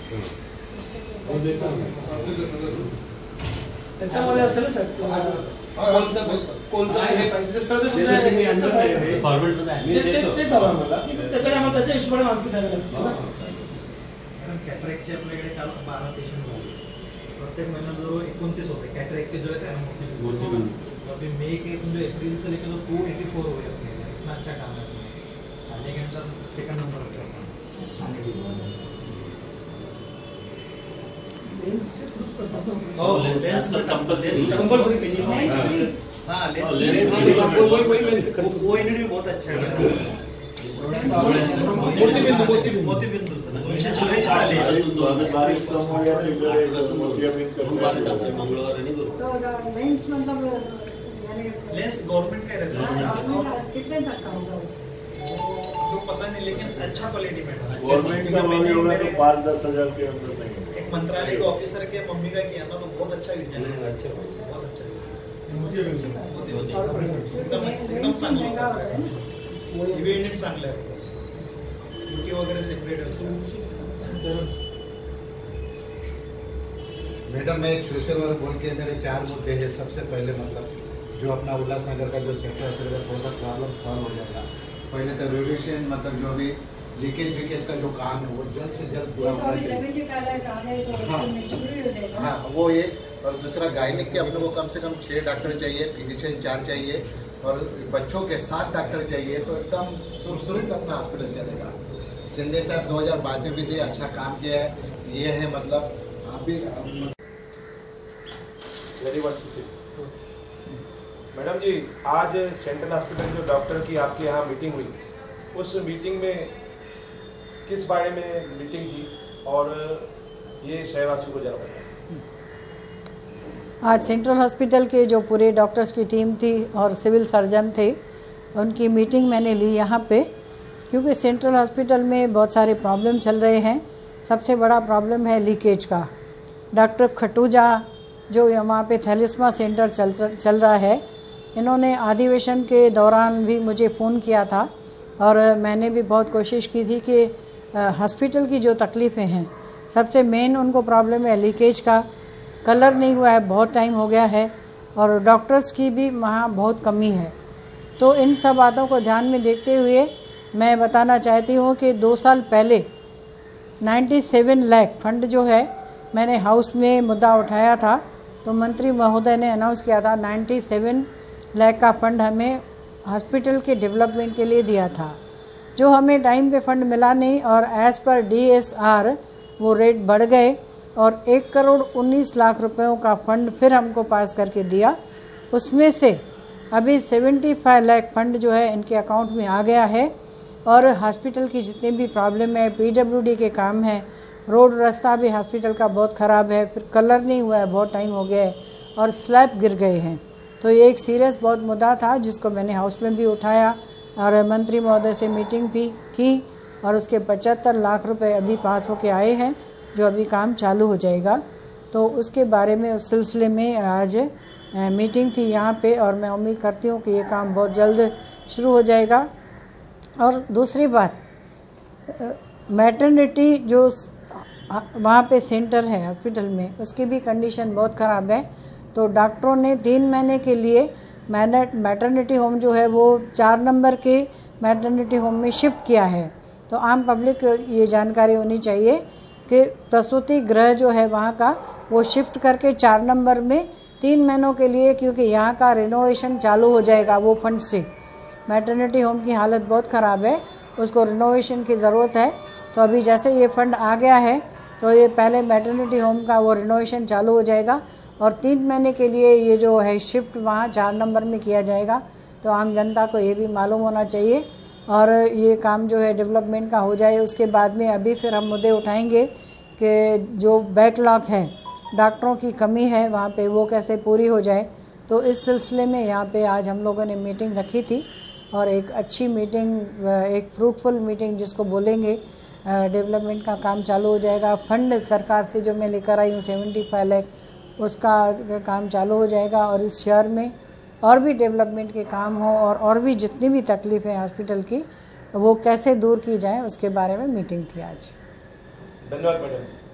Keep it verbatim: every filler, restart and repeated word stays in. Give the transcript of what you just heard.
त्याच्यामध्ये असेल सर कोणतं हे पाहिजे सर तेच हवं मला की त्याच्याकडे आम्हाला त्याच्या हिशोबाने माणसं द्यावी लागतील ना. कॅटरेक्टचे आपल्याकडे काल बारा पेशंट झाले, प्रत्येक महीना जो एकोणतीस होते कैटरेक्ट के जो है मोती अभी मई के समझो अप्रैल से लेकर टू एटी फोर हो गए अपने, इतना अच्छा काम है आने के अंदर सेकंड नंबर पे आने के लेंस से कुछ करता तो ओ लेंस पर कंपलसरी कंपलसरी हां लेंस वही वही वो यूनिट भी बहुत अच्छा है मोती बिंदु मोती बिंदु दोनशे चौवेचाळीस आले बारिश कम हो गया तो इधर एक मोतियाबिंद कर मंगळवार आणि गुरुवार. तो लेंस मतलब लेंस गवर्नमेंट का रहता है कितने तक का होगा वो पता नहीं, लेकिन अच्छा क्वालिटी में गवर्नमेंट का मम्मी होगा तो पाँच दस हजार के अंदर नहीं. एक मंत्रालय के ऑफिसर के मम्मी का किया ना तो बहुत अच्छा विजन है, अच्छा बहुत अच्छा एकदम एकदम चांगला ये यूनिट चांगला आहे यूटी वगैरे सेपरेट आहे. मैडम मैं एक फ्यूचर बोल के मेरे चार मुद्दे हैं. सबसे पहले मतलब जो अपना उल्लासनगर का जो सेक्टर है थोड़ा सा प्रॉब्लम सॉल्व हो जाएगा. पहले तो रेडिएशन मतलब जो भी लीकेज वीकेज का जो काम है वो जल्द से जल्द पूरा होना चाहिए. हाँ वो एक. और दूसरा गायनिक के अपने को कम से कम छः डॉक्टर चाहिए, फिजिशियन चार चाहिए और बच्चों के सात डॉक्टर चाहिए तो एकदम सुरसुरित अपना हॉस्पिटल चलेगा. सिंधे साहब दो हज़ार बाईस में भी दे अच्छा काम किया है. ये है मतलब आप भी मैडम जी आज सेंट्रल हॉस्पिटल जो डॉक्टर की आपके यहाँ मीटिंग हुई, उस मीटिंग में किस बारे में मीटिंग की और ये शहरवासियों को जरा बताएं. आज सेंट्रल हॉस्पिटल के जो पूरे डॉक्टर्स की टीम थी और सिविल सर्जन थे उनकी मीटिंग मैंने ली यहाँ पे, क्योंकि सेंट्रल हॉस्पिटल में बहुत सारे प्रॉब्लम चल रहे हैं. सबसे बड़ा प्रॉब्लम है लीकेज का. डॉक्टर खटूजा जो वहाँ पे थैलिस्मा सेंटर चल चल रहा है, इन्होंने अधिवेशन के दौरान भी मुझे फ़ोन किया था और मैंने भी बहुत कोशिश की थी कि हॉस्पिटल की जो तकलीफ़ें हैं, सबसे मेन उनको प्रॉब्लम है लीकेज का. कलर नहीं हुआ है, बहुत टाइम हो गया है और डॉक्टर्स की भी वहाँ बहुत कमी है. तो इन सब बातों को ध्यान में देखते हुए मैं बताना चाहती हूँ कि दो साल पहले सत्तानवे लाख फंड जो है मैंने हाउस में मुद्दा उठाया था, तो मंत्री महोदय ने अनाउंस किया था सत्तानवे लाख का फंड हमें हॉस्पिटल के डेवलपमेंट के लिए दिया था, जो हमें टाइम पे फंड मिला नहीं और एज़ पर डीएसआर वो रेट बढ़ गए और एक करोड़ उन्नीस लाख रुपयों का फंड फिर हमको पास करके दिया. उसमें से अभी पचहत्तर लाख फंड जो है इनके अकाउंट में आ गया है और हॉस्पिटल की जितने भी प्रॉब्लम है, पीडब्ल्यूडी के काम है, रोड रास्ता भी हॉस्पिटल का बहुत ख़राब है, फिर कलर नहीं हुआ है, बहुत टाइम हो गया है और स्लैब गिर गए हैं. तो ये एक सीरियस बहुत मुद्दा था जिसको मैंने हाउस में भी उठाया और मंत्री महोदय से मीटिंग भी की और उसके पचहत्तर लाख रुपए अभी पास होके आए हैं जो अभी काम चालू हो जाएगा. तो उसके बारे में उस सिलसिले में आज मीटिंग थी यहाँ पे और मैं उम्मीद करती हूँ कि ये काम बहुत जल्द शुरू हो जाएगा. और दूसरी बात, मैटरनिटी जो वहाँ पे सेंटर है हॉस्पिटल में, उसकी भी कंडीशन बहुत ख़राब है. तो डॉक्टरों ने तीन महीने के लिए मैटरनिटी होम जो है वो चार नंबर के मैटरनिटी होम में शिफ्ट किया है. तो आम पब्लिक ये जानकारी होनी चाहिए कि प्रसूति गृह जो है वहाँ का वो शिफ्ट करके चार नंबर में तीन महीनों के लिए, क्योंकि यहाँ का रिनोवेशन चालू हो जाएगा वो फंड से. मैटरनिटी होम की हालत बहुत ख़राब है, उसको रिनोवेशन की ज़रूरत है. तो अभी जैसे ये फंड आ गया है तो ये पहले मैटरनिटी होम का वो रिनोवेशन चालू हो जाएगा और तीन महीने के लिए ये जो है शिफ्ट वहाँ चार नंबर में किया जाएगा. तो आम जनता को ये भी मालूम होना चाहिए और ये काम जो है डेवलपमेंट का हो जाए. उसके बाद में अभी फिर हम मुद्दे उठाएंगे कि जो बैकलॉग है, डॉक्टरों की कमी है वहाँ पे, वो कैसे पूरी हो जाए. तो इस सिलसिले में यहाँ पे आज हम लोगों ने मीटिंग रखी थी और एक अच्छी मीटिंग, एक फ्रूटफुल मीटिंग जिसको बोलेंगे, डेवलपमेंट का काम चालू हो जाएगा. फंड सरकार से जो मैं लेकर आई हूँ सेवेंटी फाइव लाख, उसका काम चालू हो जाएगा और इस शहर में और भी डेवलपमेंट के काम हो और और भी जितनी भी तकलीफ़ें हॉस्पिटल की वो कैसे दूर की जाए उसके बारे में मीटिंग थी आज. धन्यवाद मैडम.